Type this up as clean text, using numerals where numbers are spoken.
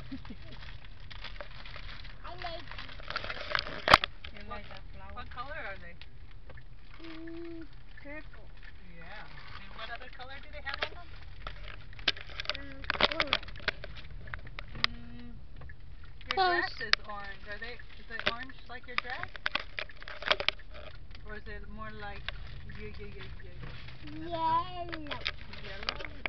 I like You like that flower? What color are they? Purple. Yeah. And what other color do they have on them? Orange. Your dress is orange. Is it orange like your dress? Or is it more like Yellow. yellow?